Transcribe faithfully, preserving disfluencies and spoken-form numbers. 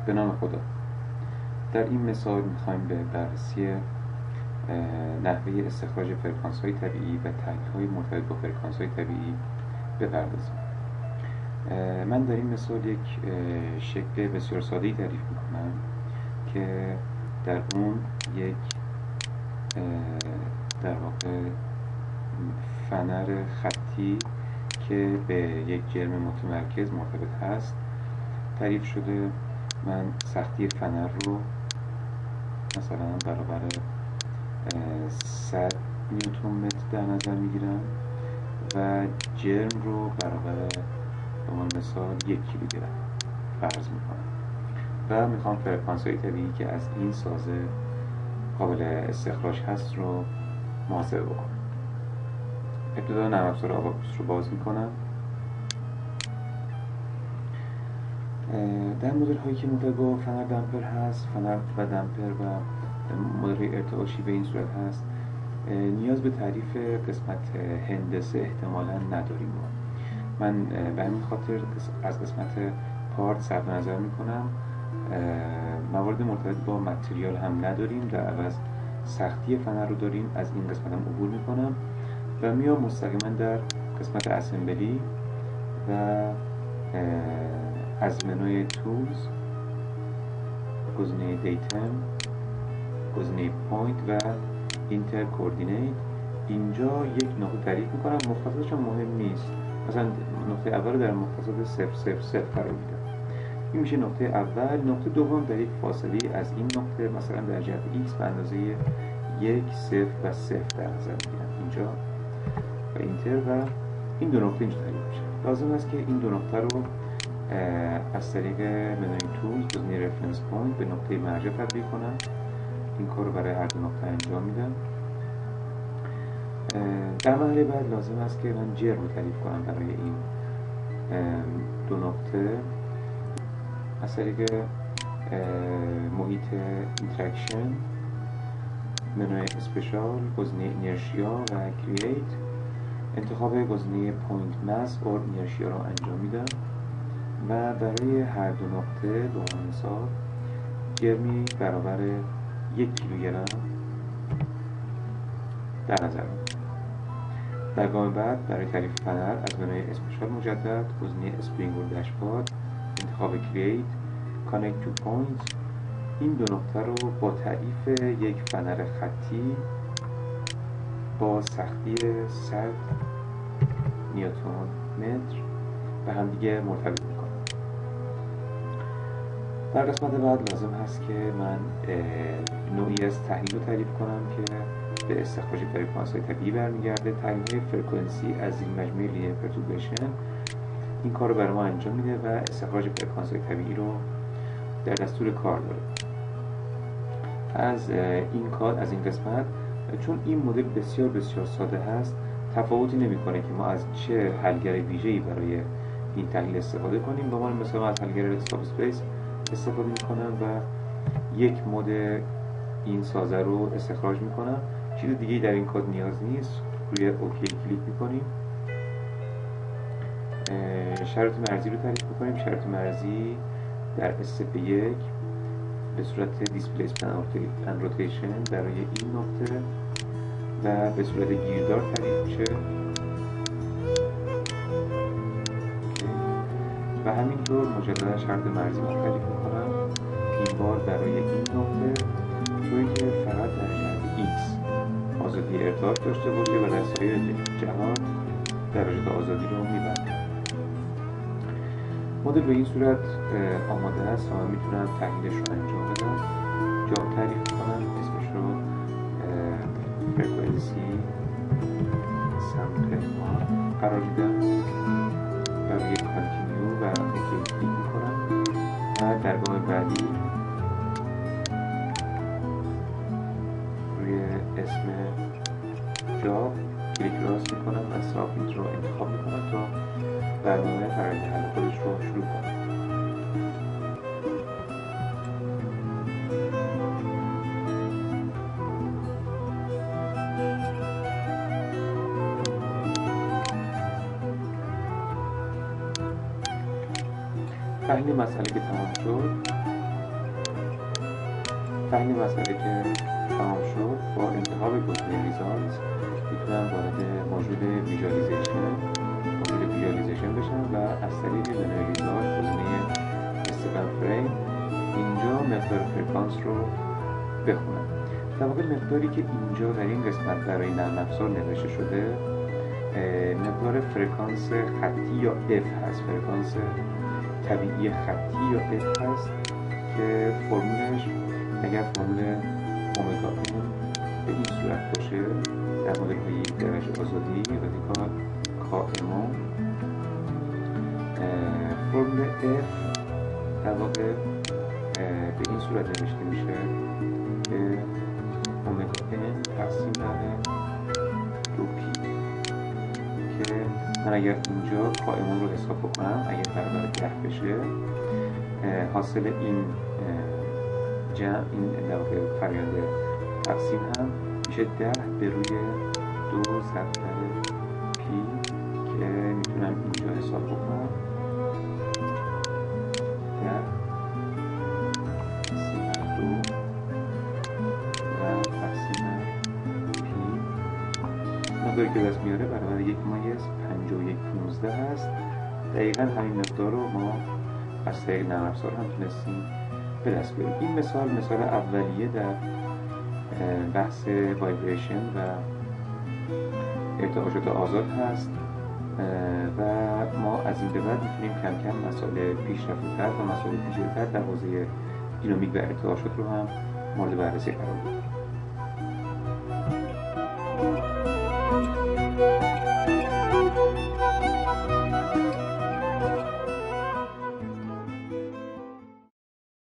به نام خدا. در این مثال میخوایم به بررسی نحوه استخراج فرکانس های طبیعی و تحلیل های مرتبط با فرکانس های طبیعی بپردازیم. من در این مثال یک شکل بسیار ساده‌ای تعریف میکنم که در اون یک در واقع فنر خطی که به یک جرم متمرکز مرتبط هست تعریف شده. من سختی فنر رو مثلا برابر صد نیوتن متر در نظر میگیرم و جرم رو برابر به عنوان مثال یک کیلوگرم فرض میکنم و میخوام فرکانس های طبیعی که از این سازه قابل استخراج هست رو محاسبه بکنم. ابتدا نرم افزار آباکوس رو باز میکنم. در مدل هایی که مرتبط با فنر دمپر هست، فنر و دمپر و مدل ارتعاشی به این صورت هست، نیاز به تعریف قسمت هندسه احتمالاً نداریم. من به همین خاطر از قسمت پارت صرف نظر میکنم. موارد مرتبط با متریال هم نداریم، در عوض سختی فنر رو داریم. از این قسمت هم عبور میکنم و میام مستقیما در قسمت اسمبلی و از منوی تولز گزینه دیتم، گزینه پوینت و اینتر کوردینیت اینجا یک نقطه تعریف میکنم. مختصاتش هم مهم نیست، مثلا نقطه اول در مختصات صفر صفر صفر قرار میدم. این میشه نقطه اول. نقطه دوم در یک فاصله از این نقطه مثلا در جهت x به اندازه یک صفر و صفر در نظر میگیرم اینجا و اینتر و این دو نقطه اینجا تعریف میشه. لازم است که این دو نقطه رو از طریق منوی تولز گزینه رفرنس پوینت به نقطه مرجع تبدیل کنم. این کار رو برای هر دو نقطه انجام میدم. در مرحله بعد لازم است که من جرم رو تعریف کنم برای این دو نقطه از طریق محیط اینتراکشن، منوی اسپشال، گزینه اینرشیا و کرییت، انتخاب گزینه پوینت ماس اور اینرشیا رو انجام میدم و برای هر دو نقطه به عنوان مثال جرمی برابر یک کیلوگرم در نظر میگیرم. در گام بعد برای تعریف فنر از منوی اسپشال مجدد گزینه اسپرینگ اور دشپاد، انتخاب کرییت، کانکت تو پوینت، این دو نقطه رو با تعریف یک فنر خطی با سختی صد نیوتن متر به هم دیگه مرتبط میکنم. در قسمت بعد لازم هست که من نوعی از تحلیل رو تعریف کنم که به استخراج فرکانس های طبیعی برمیگرده. تحلیل های فرکانسی از این مجموعه لینیر پرتوربیشن این کار رو برای ما انجام میده و استخراج فرکانس های طبیعی رو در دستور کار داره. از این کار از این قسمت چون این مدل بسیار بسیار ساده هست تفاوتی نمیکنه که ما از چه حلگر ویژه‌ای برای این تحلیل استفاده کنیم. به عنوان مثلا از حلگر ساب اسپیس استفاده میکنم و یک مد این سازه رو استخراج میکنم. چیز دیگه در این کد نیاز نیست. روی اوکی کلیک میکنیم. شرط مرزی رو تعریف میکنیم. شرط مرزی در استپ یک به صورت دیسپلیسمنت اند روتیشن برای این نقطه و به صورت گیردار تعریف میشه و همینطور مجددا شرط مرزی رو تعریف میکنم. این بار برای این نقطه طوری که فقط در جهت x آزادی ارتعاش داشته باشه و در سایر جهات درجات آزادی رو میبنده. مدل به این صورت آماده است و من میتونم تحلیلش رو انجام بدم. جا تعریف کنم، اسمش رو فرکانسی سمپل ما قرار میدم. برای کانتینیو و اوکی کلیک میکنم و در گام بعدی روی اسم جاب کلیک راست میکنم و سابمیت رو انتخاب میکنم تا برنامه فرآیند حل خودش رو شروع کنم. تحلیل مسئله که تمام شد تحلیل مسئله که تمام شد، با انتخاب گزینه ریزالت میتونم وارد ماژول ویژوالیزیشن ماژول ویژوالیزیشن بشم و از طریق منوی ریزالت گزینه استقبال فریم اینجا مقدار فرکانس رو بخونم. در واقع مقداری که اینجا در این قسمت برای نرم افزار نوشته شده مقدار فرکانس خطی یا اف هست، فرکانس طبیعی خطی یا اف هست که فرمولش اگر فرمول اومگا ان به این صورت باشه در مدل های درجه آزادی رادیکال کائمون، فرمول اف در واقع به این صورت نوشته میشه که اومگا ان تقسیم بر دو پی، که من اگر اینجا کائمون رو حساب بکنم اگر برابر ده بشه حاصل این جمع این در واقع فرآیند تقسیم هم میشه ده به روی دو ضرب در پی که میتونم اینجا حساب بکنم ده تقسیم بر دو و تقسیم بر پی مقداری که دست میاره برابر یک ممیز پنجاه و یک پونزده هست. دقیقا همین مقدار رو ما از طریق نرم افزار هم تونستیم به دست بیاریم. این مثال مثال اولیه در بحث وایبریشن و ارتعاشات آزاد هست و ما از این به بعد میتونیم کم کم مسائل پیشرفته‌تر و مسائل پیچیده‌تر در حوزه دینامیک و ارتعاشات رو هم مورد بررسی قرار بدیم.